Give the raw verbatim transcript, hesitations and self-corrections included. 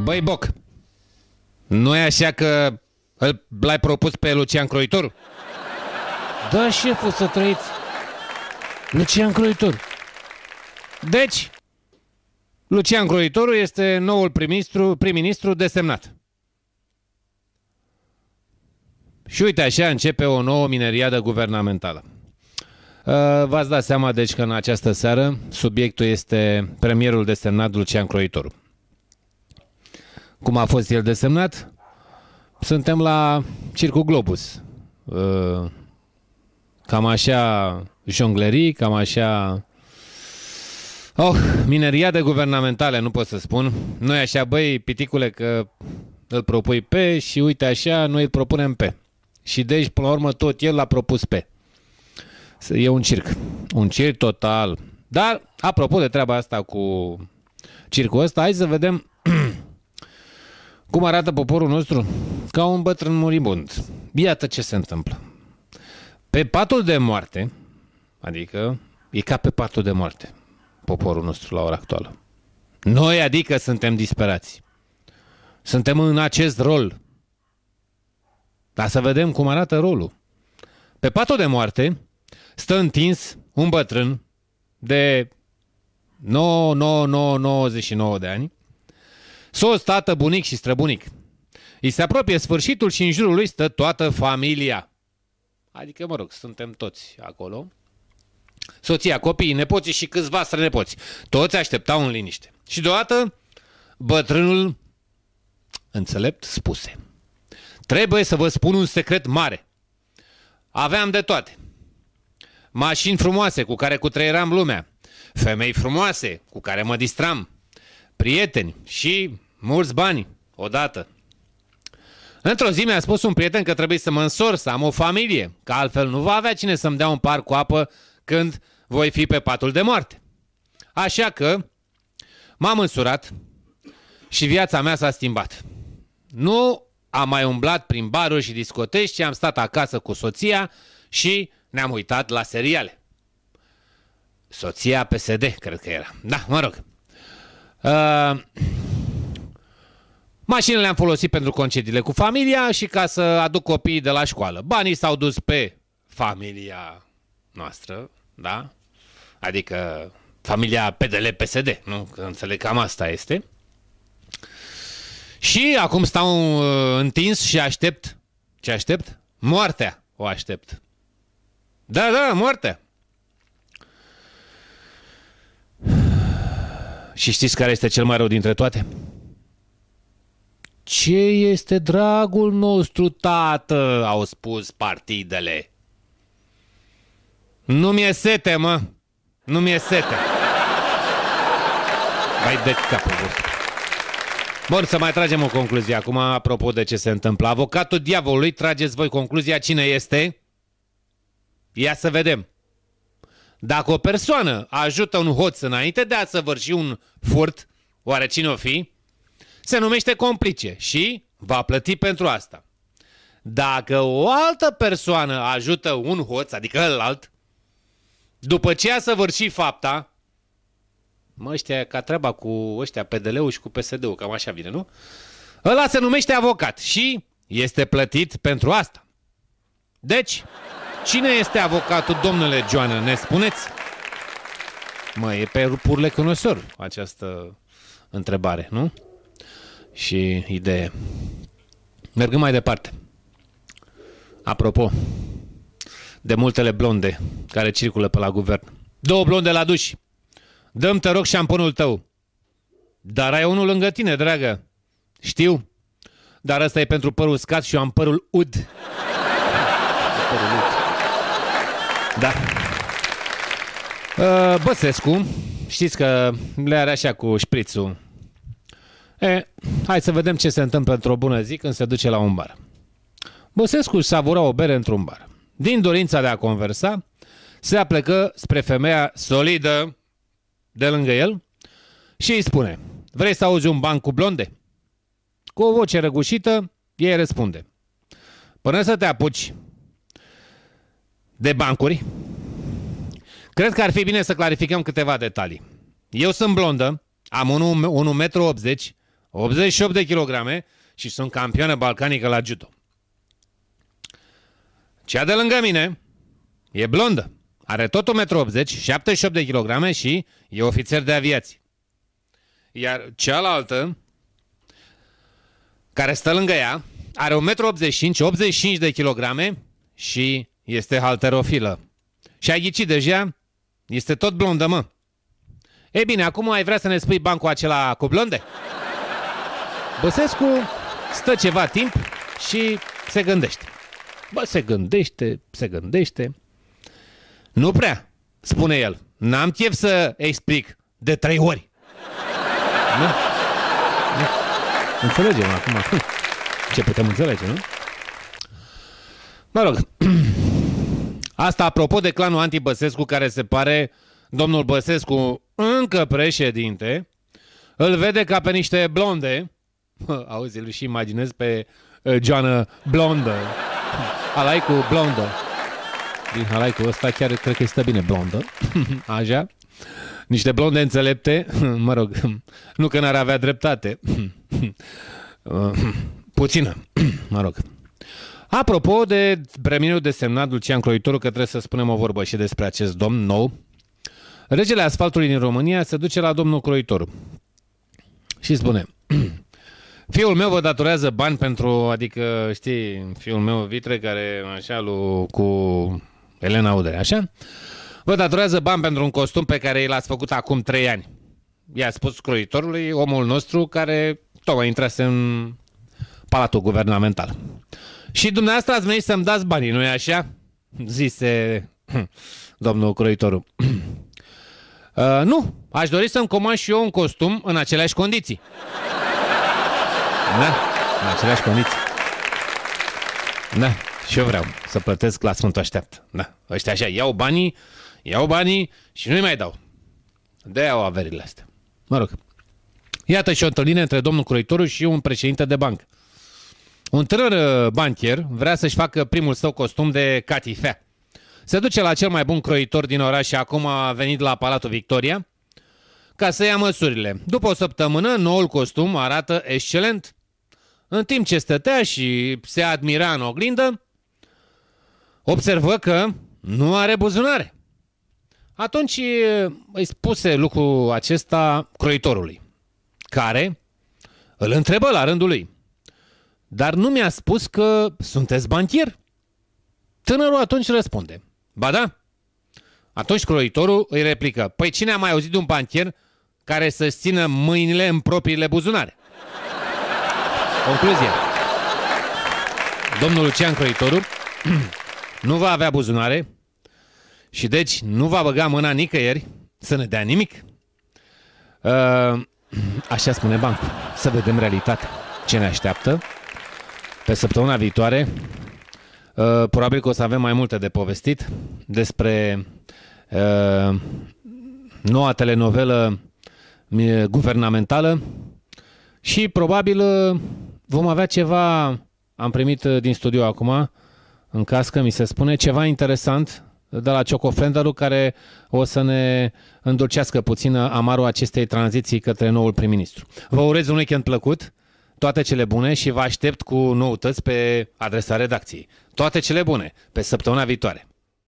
Băi, Boc, nu e așa că l-ai propus pe Lucian Croitoru? Da, șeful, să trăiți. Lucian Croitoru. Deci, Lucian Croitoru este noul prim-ministru, prim-ministru desemnat. Și uite așa începe o nouă mineriadă guvernamentală. V-ați dat seama deci că în această seară subiectul este premierul desemnat Lucian Croitoru. Cum a fost el desemnat? Suntem la Circul Globus. Cam așa jonglerii, cam așa... Oh, mineriade guvernamentale, nu pot să spun. Nu e așa, băi, piticule, că îl propui pe și uite așa, noi îl propunem pe. Și deci, până la urmă, tot el l-a propus pe. E un circ. Un circ total. Dar, apropo de treaba asta cu circul ăsta, hai să vedem cum arată poporul nostru ca un bătrân muribund. Iată ce se întâmplă. Pe patul de moarte, adică e ca pe patul de moarte poporul nostru la ora actuală. Noi, adică, suntem disperați. Suntem în acest rol. Dar să vedem cum arată rolul. Pe patul de moarte stă întins un bătrân de nouă nouă nouă nouăzeci și nouă de ani, soț, tată, bunic și străbunic. Îi se apropie sfârșitul și în jurul lui stă toată familia. Adică, mă rog, suntem toți acolo. Soția, copiii, nepoții și câțiva strănepoți. Toți așteptau în liniște. Și deodată, bătrânul înțelept spuse: trebuie să vă spun un secret mare. Aveam de toate. Mașini frumoase cu care cutreieram lumea, femei frumoase cu care mă distram, prieteni și mulți bani odată. Într-o zi mi-a spus un prieten că trebuie să mă însor, să am o familie, că altfel nu va avea cine să-mi dea un par cu apă când voi fi pe patul de moarte. Așa că m-am însurat și viața mea s-a schimbat. Nu am mai umblat prin baruri și discoteci, ci am stat acasă cu soția și ne-am uitat la seriale. Soția P S D, cred că era. Da, mă rog. Uh, mașinile le-am folosit pentru concediile cu familia și ca să aduc copiii de la școală. Banii s-au dus pe familia noastră, da? Adică familia P D L P S D, nu? Că înțeleg, cam asta este. Și acum stau uh, întins și aștept. Ce aștept? Moartea o aștept. Da, da, moartea. Și știți care este cel mai rău dintre toate? Ce este dragul nostru, tată? Au spus partidele. Nu mi-e sete, mă. Nu mi-e sete. Vai de capul vostru. Bun, să mai tragem o concluzie acum, apropo de ce se întâmplă. Avocatul diavolului, trageți voi concluzia cine este? Ia să vedem. Dacă o persoană ajută un hoț înainte de a săvârși un furt, oare cine o fi? Se numește complice și va plăti pentru asta. Dacă o altă persoană ajută un hoț, adică ălalt, după ce a săvârșit fapta, mă, ăștia ca treaba cu ăștia P D L-ul și cu P S D-ul, cam așa vine, nu? Ăla se numește avocat și este plătit pentru asta. Deci, cine este avocatul, domnule Joană, ne spuneți? Mă, e pe pur lecunosor această întrebare, nu? Și idee. Mergând mai departe. Apropo de multele blonde care circulă pe la guvern. Două blonde la duș. Dă-mi, te rog, șamponul tău. Dar ai unul lângă tine, dragă. Știu. Dar ăsta e pentru părul uscat și eu am părul ud. Părul ud. Da. Uh, Băsescu, știți că le are așa cu șprițul. E, hai să vedem ce se întâmplă într-o bună zi când se duce la un bar. Băsescu își savura o bere într-un bar. Din dorința de a conversa, se aplecă spre femeia solidă de lângă el și îi spune: vrei să auzi un ban cu blonde? Cu o voce răgușită, ei răspunde: până să te apuci de bancuri, cred că ar fi bine să clarificăm câteva detalii. Eu sunt blondă, am unu virgulă optzeci, optzeci și opt de kilograme și sunt campioană balcanică la judo. Cea de lângă mine e blondă, are tot un metru optzeci, șaptezeci și opt de kilograme și e ofițer de aviație. Iar cealaltă, care stă lângă ea, are un metru optzeci și cinci, optzeci și cinci de kilograme și este halterofilă. Și ai ghicit deja? Este tot blondă, mă. Ei bine, acum ai vrea să ne spui bancul acela cu blonde? Băsescu stă ceva timp și se gândește. Bă, se gândește, se gândește. Nu prea, spune el. N-am chef să explic de trei ori. Nu? Nu? Înțelegem acum. Ce putem înțelege, nu? Mă rog. Asta apropo de clanul anti-Băsescu, care se pare domnul Băsescu, încă președinte, îl vede ca pe niște blonde. Auzi, îl și imaginez pe uh, Joană blondă. Halaicu blondă. Din halaicul ăsta chiar cred că stă bine blondă. Așa. Niște blonde înțelepte. Mă rog, nu că n-ar avea dreptate. Puțină. Mă rog. Apropo de premierul desemnat Lucian Croitoru, că trebuie să spunem o vorbă și despre acest domn nou. Regele asfaltului din România se duce la domnul Croitoru și spune: fiul meu vă datorează bani pentru, adică știi, fiul meu Vitre, care așa lui, cu Elena Udrea, așa? Vă datorează bani pentru un costum pe care l-ați făcut acum trei ani. I-a spus Croitorului, omul nostru care tocmai intrase în Palatul Guvernamental. Și dumneavoastră ați venit să-mi dați banii, nu-i așa? Zise domnul Croitoru. Uh, nu, aș dori să-mi comand și eu un costum în aceleași condiții. Da, în aceleași condiții. Da, și eu vreau să plătesc la Sfântul Așteaptă. Da, ăștia așa, iau banii, iau banii și nu-i mai dau. De-aia au averile astea. Mă rog. Iată și o întâlnire între domnul Croitoru și un președinte de bancă. Un tânăr banchier vrea să-și facă primul său costum de catifea. Se duce la cel mai bun croitor din oraș și acum a venit la Palatul Victoria ca să ia măsurile. După o săptămână, noul costum arată excelent. În timp ce stătea și se admira în oglindă, observă că nu are buzunare. Atunci îi spuse lucrul acesta croitorului, care îl întrebă la rândul lui: dar nu mi-a spus că sunteți banchier? Tânărul atunci răspunde: ba da. Atunci croitorul îi replică: păi cine a mai auzit de un banchier care să-și țină mâinile în propriile buzunare? Concluzie: domnul Lucian Croitoru nu va avea buzunare și deci nu va băga mâna nicăieri să ne dea nimic. Uh, așa spune bancul. Să vedem realitatea. Ce ne așteaptă pe săptămâna viitoare? Uh, probabil că o să avem mai multe de povestit despre uh, noua telenovelă guvernamentală și probabil uh, vom avea ceva, am primit din studio acum, în cască mi se spune, ceva interesant de la Ciocofrendaru, care o să ne îndulcească puțin amarul acestei tranziții către noul prim-ministru. Vă urez un weekend plăcut, toate cele bune și vă aștept cu noutăți pe adresa redacției. Toate cele bune pe săptămâna viitoare.